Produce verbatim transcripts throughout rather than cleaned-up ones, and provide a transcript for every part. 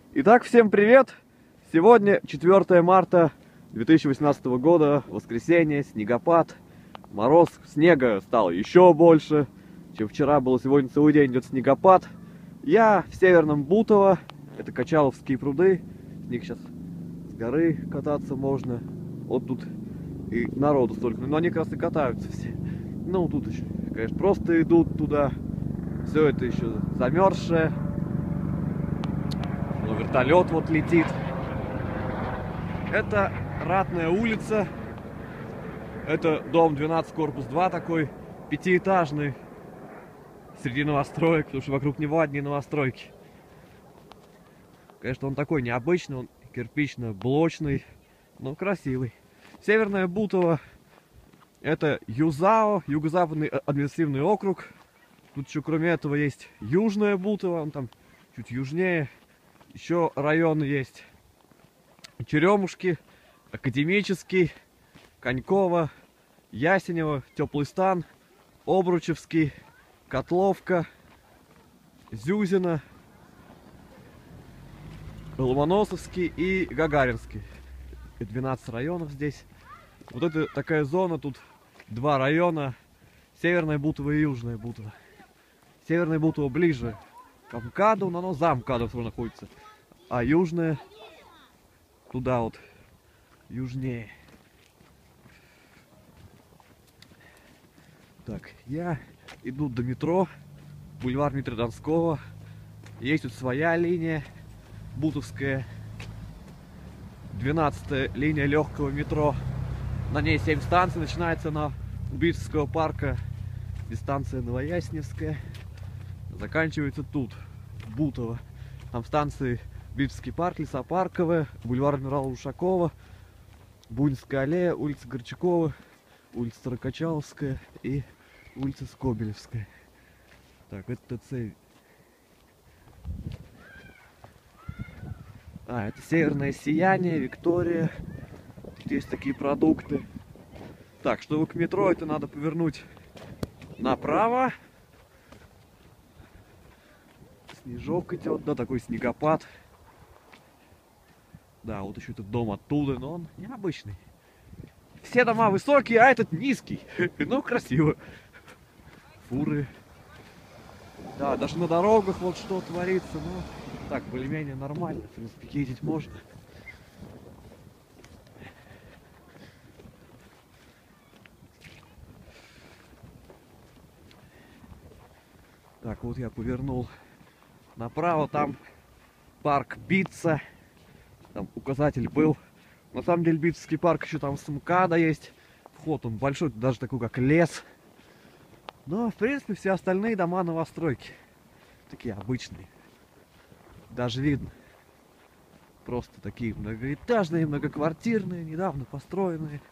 Итак, всем привет! Сегодня четвёртое марта две тысячи восемнадцатого года, воскресенье, снегопад, мороз, снега стало еще больше, чем вчера было. Сегодня целый день идет снегопад. Я в Северном Бутово, это Качаловские пруды, с них сейчас с горы кататься можно. Вот тут и народу столько, но они как раз и катаются все. Ну, тут еще, конечно, просто идут туда, все это еще замерзшее. Ну, вертолет вот летит. Это Ратная улица. Это дом двенадцать, корпус два такой, пятиэтажный. Среди новостроек, потому что вокруг него одни новостройки. Конечно, он такой необычный, он кирпично-блочный, но красивый. Северное Бутово. Это ЮЗАО, Юго-Западный административный округ. Тут еще кроме этого есть Южное Бутово, он там чуть южнее. Еще районы есть: Черемушки, Академический, Коньково, Ясенево, Теплый Стан, Обручевский, Котловка, Зюзино, Ломоносовский и Гагаринский. двенадцать районов здесь. Вот это такая зона, тут два района: Северное Бутово и Южное Бутово. Северное Бутово ближе к МКАДу, но оно за МКАДом тоже находится. А Южное туда вот, южнее. Так, я иду до метро, бульвар Дмитрия Донского. Есть тут своя линия, бутовская, двенадцатая линия легкого метро. На ней семь станций, начинается на Битцевского парка, дистанция Новоясневская, заканчивается тут, в Бутово. Там станции Битцевский парк, Лесопарковая, бульвар адмирала Ушакова, Бунинская аллея, улица Горчакова, улица Старокачаловская и улица Скобелевская. Так, это ТЦ. А, это Северное Сияние, Виктория. Тут есть такие продукты. Так, чтобы к метро, это надо повернуть направо. Снежок идет, да, такой снегопад. Да, вот еще этот дом оттуда, но он необычный. Все дома высокие, а этот низкий. Ну, красиво. Фуры. Да, даже на дорогах вот что творится. Ну, так, более-менее нормально. В принципе, ездить можно. Так, вот я повернул направо, там парк Битца. Там указатель был. На самом деле Битцевский парк еще там с МКАДа есть. Вход он большой, даже такой как лес. Но в принципе все остальные дома новостройки. Такие обычные. Даже видно. Просто такие многоэтажные, многоквартирные, недавно построенные.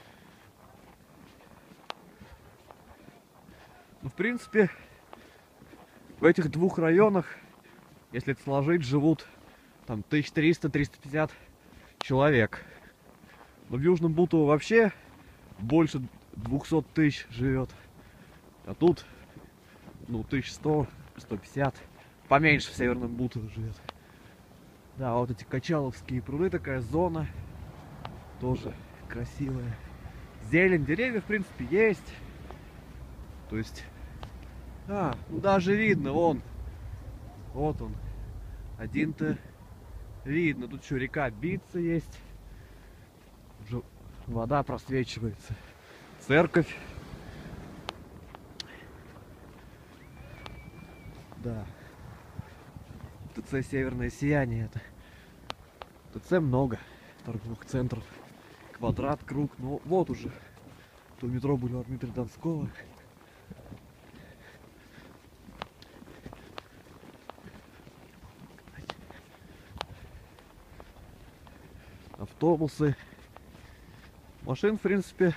Ну, в принципе, в этих двух районах, если это сложить, живут там тысяча триста — триста пятьдесят человек. Но в Южном Бутово вообще больше двухсот тысяч живет. А тут, ну, тысяча сто — сто пятьдесят. Поменьше в Северном Бутово живет. Да, вот эти Качаловские пруды, такая зона. Тоже красивая. Зелень, деревья, в принципе, есть. То есть, а, ну даже видно, вон. Вот он. Один-то видно. Тут еще река Битца есть. Уже вода просвечивается. Церковь. Да. ТЦ Северное Сияние. Это ТЦ много торговых центров. Квадрат, круг. Ну вот уже. То метро бульвар Дмитрия Донского. Автобусы. Машин, в принципе,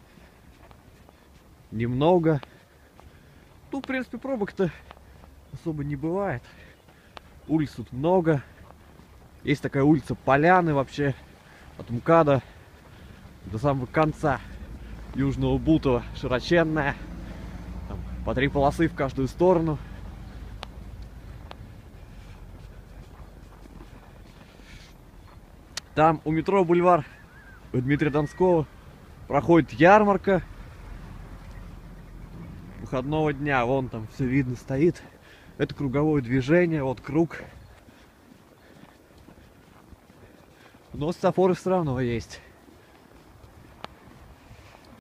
немного. Ну, в принципе, пробок-то особо не бывает. Улиц тут много. Есть такая улица Поляны вообще. От МКАДа до самого конца Южного Бутова. Широченная. Там по три полосы в каждую сторону. Там у метро Бульвар Дмитрия Донского проходит ярмарка выходного дня. Вон там все видно стоит. Это круговое движение, вот круг. Но светофоры все равно есть.